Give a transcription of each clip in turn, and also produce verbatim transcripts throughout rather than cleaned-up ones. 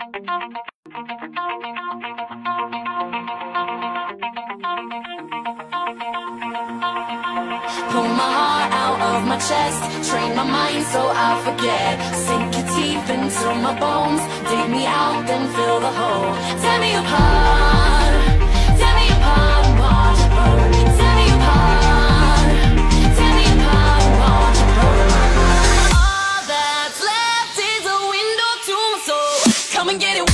Pull my heart out of my chest, train my mind so I forget. Sink your teeth into my bones, dig me out, then fill the hole. Tear me apart, tear me apart and watch it burn. Tear me apart, tear me apart and watch it burn. All that's left is a window to my soul. Come and get it.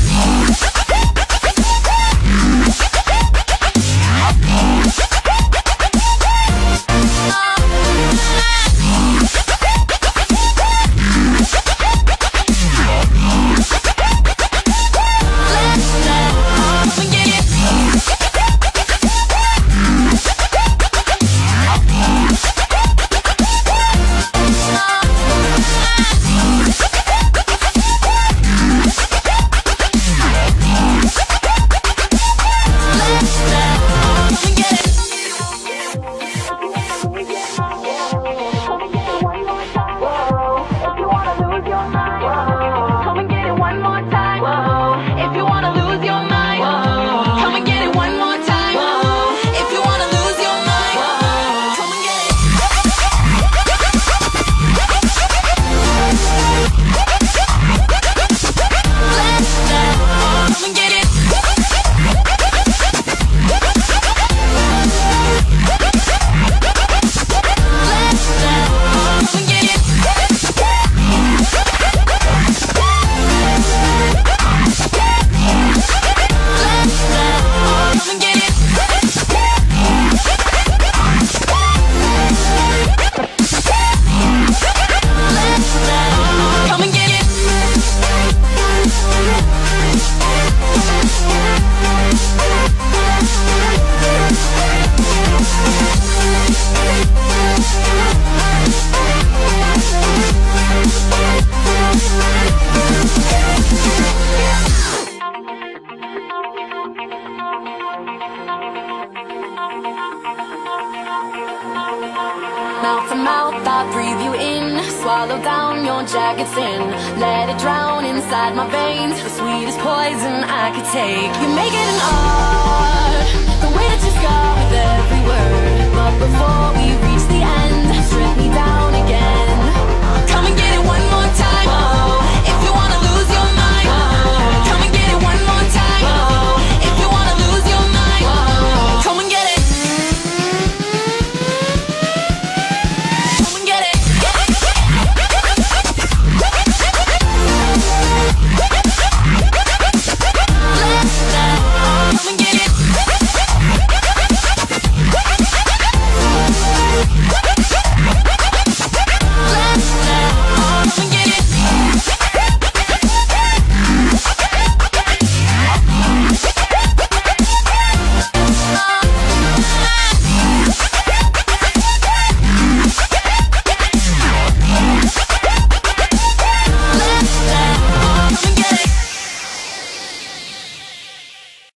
Mouth to mouth, I breathe you in. Swallow down your jagged sin. Let it drown inside my veins. The sweetest poison I could take. You make it an art, the way that you scar with every word. But before we